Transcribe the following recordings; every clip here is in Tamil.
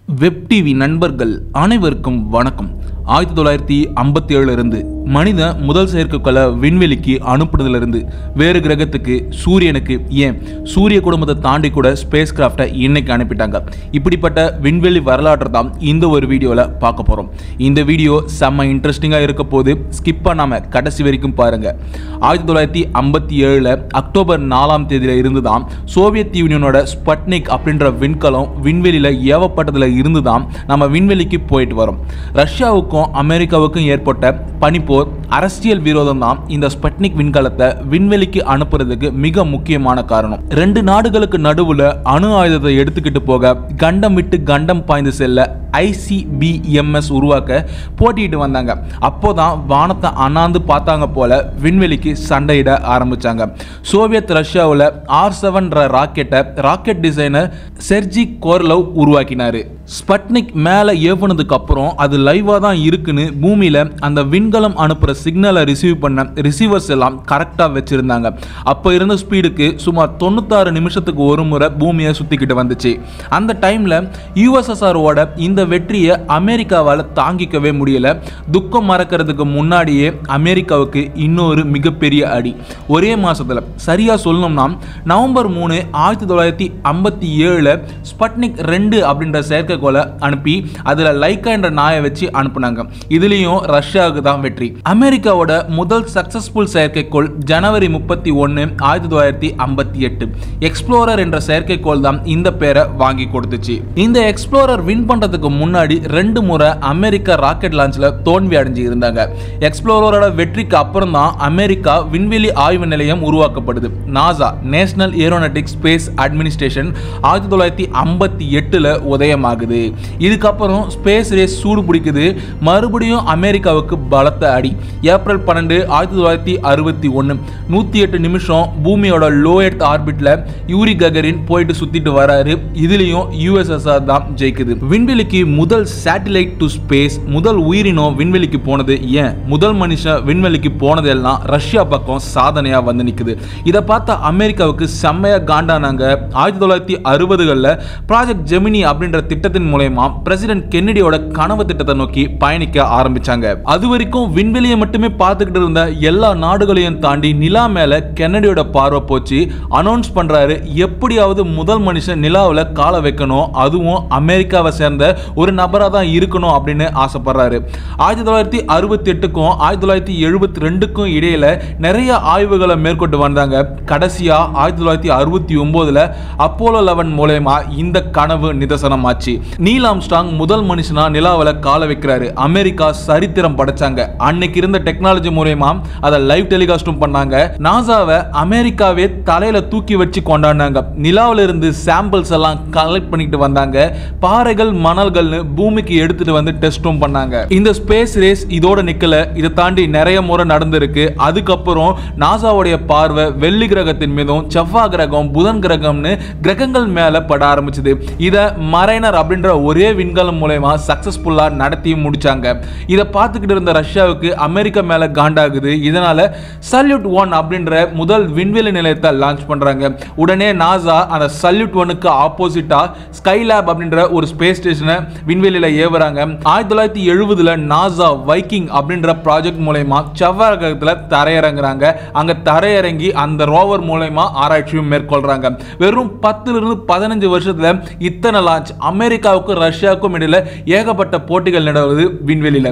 வெப் டிவி நண்பர்கள் அனைவருக்கும் வணக்கம். 1957 இருந்து மனித முதல் செயற்கைக்கோளை விண்வெளிக்கு அனுப்புனதிலிருந்து வேறு கிரகத்துக்கு, சூரியனுக்கு, ஏன் சூரிய குடும்பத்தை தாண்டி கூட ஸ்பேஸ் கிராஃப்டை இன்னைக்கு அனுப்பிட்டாங்க. இப்படிப்பட்ட விண்வெளி வரலாற்றை தான் இந்த ஒரு வீடியோவில் பார்க்க போகிறோம். இந்த வீடியோ செம்ம இன்ட்ரெஸ்டிங்காக இருக்க போது ஸ்கிப் பண்ணாமல் கடைசி வரைக்கும் பாருங்கள். 1957 அக்டோபர் 4 இருந்து தான் சோவியத் யூனியனோட ஸ்பட்னிக் அப்படின்ற விண்கலம் விண்வெளியில் ஏவப்பட்டதில் இருந்து தான் நம்ம விண்வெளிக்கு போயிட்டு வரோம். ரஷ்யாவுக்கும் அமெரிக்காவுக்கும் ஏற்பட்ட பனிப்போர், அரசியல் விரோதம் தான் இந்த ஸ்பட்னிக் விண்கலத்தை விண்வெளிக்கு அனுப்புறதுக்கு மிக முக்கியமான காரணம். ரெண்டு நாடுகளுக்கு நடுவுல அணு ஆயுதத்தை எடுத்துக்கிட்டு போக கண்டம் விட்டு கண்டம் பாய்ந்து செல்ல ICBMS உருவாக்க போட்டிட்டு வந்தாங்க. அப்போதான் வானத்தை அண்ணாந்து பார்த்தாங்க போல விண்வெளிக்கு சண்டையிட ஆரம்பிச்சாங்க. சோவியத் ரஷ்யாவில் R7 rocket designer Sergei Korolev உருவாக்கினாரு. ஸ்பட்னிக் மேலே ஏவுனதுக்கு அப்புறம் அது லைவா தான் இருக்குன்னு பூமியில அந்த விண்கலம் அனுப்புற சிக்னலை ரிசீவ் பண்ண ரிசீவர்ஸ் எல்லாம் கரெக்டா வச்சிருந்தாங்க. அப்ப இருந்த ஸ்பீடுக்கு சுமார் 96 நிமிஷத்துக்கு ஒரு முறை பூமியை சுத்திக்கிட்டு வந்துச்சு. அந்த டைம்ல USSRோட இந்த வெற்றியை அமெரிக்காவால் தாங்கிக்கவே முடியல. துக்கம் மறக்கிறதுக்கு முன்னாடியே அமெரிக்காவுக்கு இன்னொரு மிகப்பெரிய அடி. ஒரே மாசத்துல, சரியா சொல்லணும்னா நவம்பர் 3, 1957 ஸ்பட்னிக் 2 அப்படின்ற செயற்கைக்கோளை அனுப்பி அதுல லைக்கா என்ற நாயை வச்சு அனுப்புனாங்க. இதுலயும் ரஷ்யாவுக்கு தான் வெற்றி. அமெரிக்காவோட முதல் சக்சஸ்ஃபுல் செயற்கைக்கோள் ஜனவரி 31, 1958 எக்ஸ்ப்ளோரர் என்ற செயற்கைக்கோள் தான் இந்த பேரை வாங்கி கொடுத்துச்சு. இந்த எக்ஸ்ப்ளோரர் வின் பண்றதுக்கு முன்னாடி 2 முறை அமெரிக்கா ராக்கெட் லான்ச்ல தோல்வி அடைஞ்சு இருந்தாங்க. எக்ஸ்ப்ளோரரோட வெற்றிக்கு அப்புறம் தான் அமெரிக்கா விண்வெளி ஆய்வு நிலையம் உருவாக்கப்படுது. NASA, national aeronautics space administration 1958 உதயமாகுது. இதுக்கப்புறம் ஸ்பேஸ் ரேஸ் சூடு பிடிக்குது. மறுபடியும் அமெரிக்காவுக்கு பலத்த அடி. ஏப்ரல் 12, 1961 108 நிமிஷம் பூமியோட லோ எர்த் ஆர்பிட்ல யூரி ககரின் போயிட்டு சுத்திட்டு வராரு. இதுலயும் USSR தான் ஜெயிக்குது. விண்வெளிக்கு முதல் சேட்டலைட் டு ஸ்பேஸ், முதல் உயிரினம் விண்வெளிக்கு போனது, ஏன் முதல் மனுஷன் விண்வெளிக்கு போனதெல்லாம் ரஷ்யா பக்கம் சாதனையா வந்து நிக்குது. இதை பார்த்த அமெரிக்காவுக்கு செம்மையா காண்டானாங்க. 1960களில் ப்ராஜெக்ட் ஜெமினி அப்படின்ற திட்டத்தின் மூலமா பிரசிடென்ட் கென்னடியோட கனவு திட்டத்தை நோக்கி பயணிக்க ஆரம்பிச்சாங்க. அது வரைக்கும் விண்வெளியை மட்டுமே பார்த்துக்கிட்டு இருந்த எல்லா நாடுகளையும் தாண்டி நிலா மேல கென்னடியோட பார்வை போச்சு. அனௌன்ஸ் பண்றாரு, எப்படியாவது முதல் மனுஷன் நிலாவில் கால வைக்கணும், அதுவும் அமெரிக்காவை சேர்ந்த ஒரு நபரா தான் இருக்கணும் அப்படின்னு ஆசைப்படுறாரு. 1968க்கும் 1972க்கும் இடையில நிறைய ஆய்வுகளை மேற்கொண்டு வந்தாங்க. கடைசியா 1969 அப்போலோ 11 மூலமா இந்த கனவு நிதர்சனம் ஆச்சு. நீல் ஆம்ஸ்ட்ராங் முதல் மனுஷனா நிலாவில் கால வைக்கிறாரு. அமெரிக்கா சரித்திரம் படைச்சாங்க. அன்னைக்கு இருந்த டெக்னாலஜி மூலமா அதை லைவ் டெலிகாஸ்டும் பண்ணாங்க. நாசாவை அமெரிக்காவே தலையில தூக்கி வச்சு கொண்டாடினாங்க. நிலாவில இருந்து சாம்பிள்ஸ் எல்லாம் கலெக்ட் பண்ணிட்டு வந்தாங்க. பாறைகள், மணல்கள் பூமிக்கு எடுத்துட்டு வந்து டெஸ்டும் பண்ணாங்க. இந்த ஸ்பேஸ் ரேஸ் இதோட நிக்கல. இதை தாண்டி நிறைய முறை நடந்திருக்கு. அதுக்கப்புறம் நாசாவுடைய பார்வை வெள்ளி கிரகத்தின் மீதும், செவ்வாய் கிரகம், புதன் கிரகம்னு கிரகங்கள் மேல பட ஆரம்பிச்சது. இத மரைனர் அப்படின்ற ஒரே விண்கலம் மூலமா சக்சஸ்ஃபுல்லா நடத்தி முடிச்சாங்க. இதை பார்த்துக்கிட்டு இருந்த ரஷ்யாவுக்கு அமெரிக்கா மேல காண்டாகுது. இதனால சல்யூட் 1 அப்படின்ற முதல் விண்வெளி நிலையத்தை லான்ச் பண்றாங்க. உடனே நாசா அந்த சல்யூட் 1க்கு ஆப்போசிட்டா ஸ்கைலேப் அப்படின்ற ஒரு ஸ்பேஸ் ஸ்டேஷனை விண்வெளியில ஏவுறாங்க. 1970 நாசா வைக்கிங் அப்படின்ற ப்ராஜெக்ட் மூலமா செவ்வாய் கிரகத்துல தரையிறங்குறாங்க. அங்க தரையிறங்கி அந்த ரோவர் மூலமா ஆராய்ச்சியும் மேற்கொள்றாங்க. வெறும் 10 இருந்து 15 வருஷத்துல இத்தனை லான்ச். அமெரிக்காவுக்கும் ரஷ்யாவுக்கும் இடையில ஏகப்பட்ட போட்டிகள் நடக்குது விண்வெளியில.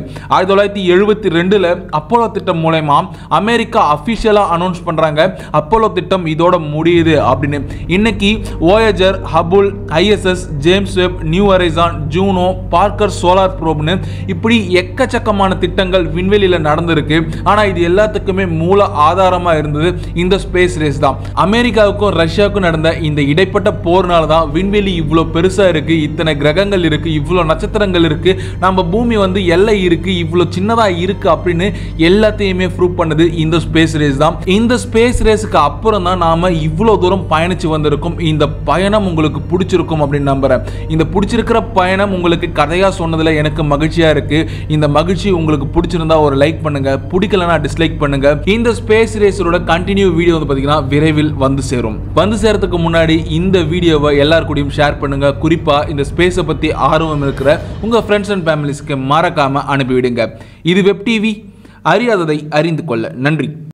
1972 அப்போலோ திட்டம் மூலமா அமெரிக்கா அபிஷியலா அனௌன்ஸ் பண்றாங்க, அப்போலோ திட்டம் இதோட முடியுது அப்படின்னு. இன்னைக்கு Voyager, Hubble, ISS, James Webb, New Horizon, Juno, Parker solar ப்ரோப்னு இப்படி எக்கச்சக்கமான திட்டங்கள் விண்வெளியில நடந்திருக்கு. ஆனா இது எல்லாத்துக்குமே மூல ஆதாரமா இருந்தது இந்த ஸ்பேஸ் ரேஸ் தான். அமெரிக்காவுக்கும் ரஷ்யாவுக்கும் நடந்த இந்த இடைப்பட்ட போர்னால தான் விண்வெளி இவ்வளவு பெருசா இருக்கு, இத்தனை கிரகங்கள் இருக்கு, இவ்வளவு நட்சத்திரங்கள் இருக்கு, நம்ம பூமி வந்து எல்லை இருக்கு, இவ்வளவு சின்னதா இருக்கு அப்படின்னு எல்லாத்தையுமே ப்ரூவ் பண்ணது இந்த ஸ்பேஸ் ரேஸ் தான். இந்த ஸ்பேஸ் ரேஸ்க்கு அப்புறம் தான் நாம இவ்வளவு தூரம் பயணிச்சு வந்திருக்கோம். இந்த பயணம் உங்களுக்கு பிடிச்சிருக்கும் அப்படின்னு நம்புறேன். இந்த பிடிச்சிருக்கிற பயணம் டைம் உங்களுக்கு கதையாக சொன்னதில் எனக்கு மகிழ்ச்சியாக இருக்குது. இந்த மகிழ்ச்சி உங்களுக்கு பிடிச்சிருந்தா ஒரு லைக் பண்ணுங்க, பிடிக்கலனா டிஸ்லைக் பண்ணுங்க. இந்த ஸ்பேஸ் ரேசரோட கண்டினியூ வீடியோ வந்து பார்த்தீங்கன்னா விரைவில் வந்து சேரும். வந்து சேரத்துக்கு முன்னாடி இந்த வீடியோவை எல்லார் கூடயும் ஷேர் பண்ணுங்க. குறிப்பாக இந்த ஸ்பேஸை பற்றி ஆர்வம் இருக்கிற உங்கள் ஃப்ரெண்ட்ஸ் அண்ட் ஃபேமிலிஸ்க்கு மறக்காமல் அனுப்பிவிடுங்க. இது வெப் டிவி, அறியாததை அறிந்து கொள்ள. நன்றி.